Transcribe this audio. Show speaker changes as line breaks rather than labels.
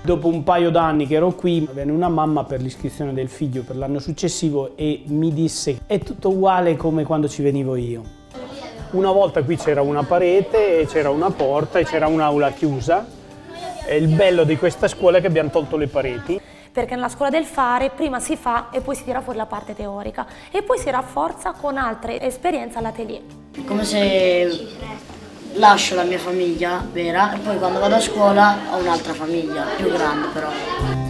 Dopo un paio d'anni che ero qui, venne una mamma per l'iscrizione del figlio per l'anno successivo e mi disse: è tutto uguale come quando ci venivo io. Una volta qui c'era una parete, c'era una porta e c'era un'aula chiusa. E il bello di questa scuola è che abbiamo tolto le pareti.
Perché nella scuola del fare prima si fa e poi si tira fuori la parte teorica e poi si rafforza con altre esperienze all'atelier.
Come se lascio la mia famiglia vera e poi quando vado a scuola ho un'altra famiglia, più grande però.